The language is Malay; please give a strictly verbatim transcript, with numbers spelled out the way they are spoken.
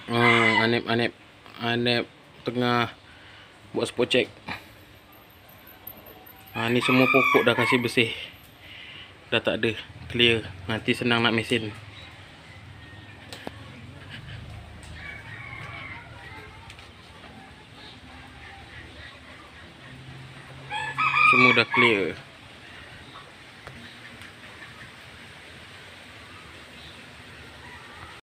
Hmm, Anip Anip Anip tengah buat spot check. Ha, ni semua pokok dah kasih bersih, dah tak ada, clear. Nanti senang nak mesin. Semua dah clear.